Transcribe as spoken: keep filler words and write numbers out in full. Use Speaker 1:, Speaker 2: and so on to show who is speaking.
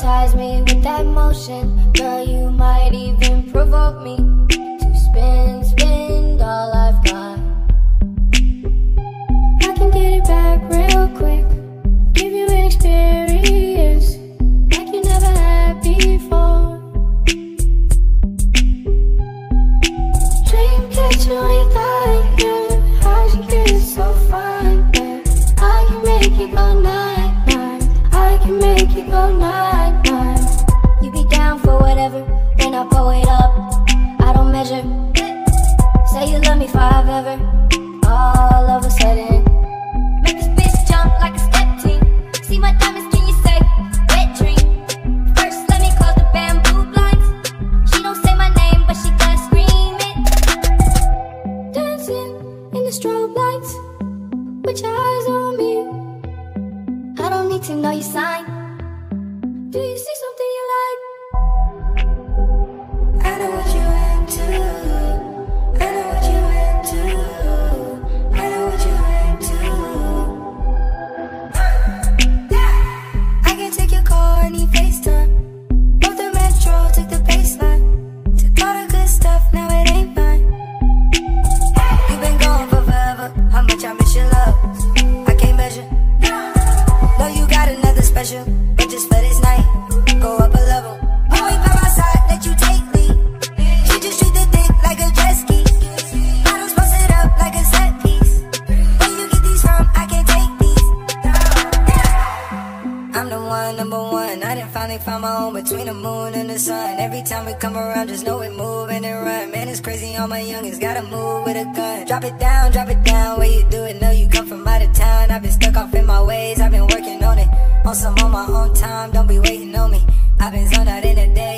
Speaker 1: hypnotize me with that motion. Girl, you might even provoke me to spin, spin all I've got. I can get it back real quick, give you an experience like you never had before. Dream catcher ain't that good, how'd you get it so fine? Yeah, I can make it go night, night, I can make it go night, night. You be down for whatever, when I pull it up, I don't measure. Say you love me five ever, all of a sudden make this bitch jump like a step team. See my diamonds, can you say wet dream? First let me close the bamboo blinds. She don't say my name, but she does scream it. Dancing in the strobe lights, with your eyes on me. I don't need to know your sign. Do you see something you like? I know what you into. I know what you into. I know what you into. I can take your call, need FaceTime. Both the metro, took the baseline. Took all the good stuff, now it ain't mine. You been gone for forever, how much I miss your love I can't measure. Know you got another special, but just for this night, go up a level. You ain't by my side, let you take lead. She just treat the dick like a jet ski. I don't spice it up like a set piece. Where you get these from, I can't take these. I'm the one, number one. I done finally found my home between the moon and the sun. Every time we come around, just know it move and it run. Man, it's crazy, all my youngins gotta move with a gun. Drop it down, drop it down, where you do it, know you come from out of town. I've been stuck off in my ways, I've been working on it. On some on my own time, don't be waiting on me. I've been zoned out in the day.